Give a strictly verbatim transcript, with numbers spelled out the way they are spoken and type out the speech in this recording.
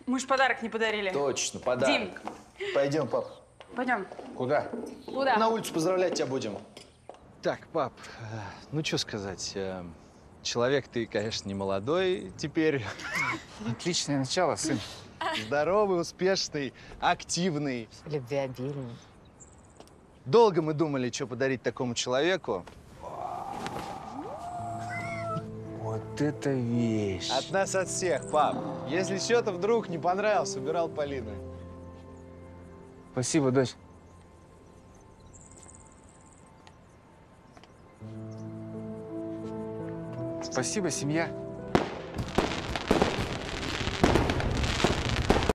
Мы ж подарок не подарили. Точно, подарок. Дим. Пойдем, пап. Пойдем. Куда? Куда? На улицу поздравлять тебя будем. Так, пап, ну что сказать. Человек ты, конечно, не молодой теперь. Отличное начало, сын. Здоровый, успешный, активный. Любвеобильный. Долго мы думали, что подарить такому человеку. Вот это вещь. От нас, от всех, пап. Если что-то вдруг не понравился, убирал Полина. Спасибо, дочь. Спасибо, семья.